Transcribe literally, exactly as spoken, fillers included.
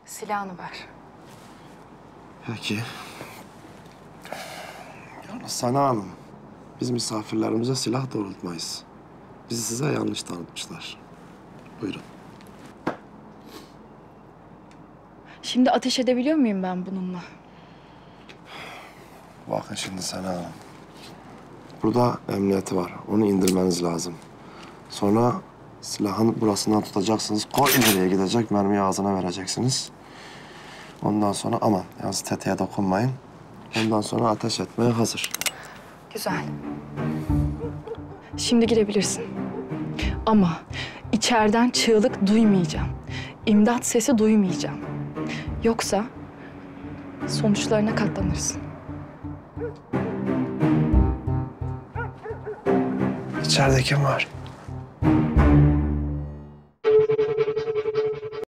Silahını ver. Peki. Yalnız Sana Hanım, biz misafirlerimize silah doğrultmayız. Bizi size yanlış tanıtmışlar. Buyurun. Şimdi ateş edebiliyor muyum ben bununla? Bakın şimdi Sana Hanım. Burada emniyeti var. Onu indirmeniz lazım. Sonra silahın burasından tutacaksınız. Koy nereye gidecek, mermiyi ağzına vereceksiniz. Ondan sonra aman, yalnız tetiğe dokunmayın. Ondan sonra ateş etmeye hazır. Güzel. Şimdi girebilirsin. Ama içeriden çığlık duymayacağım. İmdat sesi duymayacağım. Yoksa sonuçlarına katlanırsın. İçeride kim var?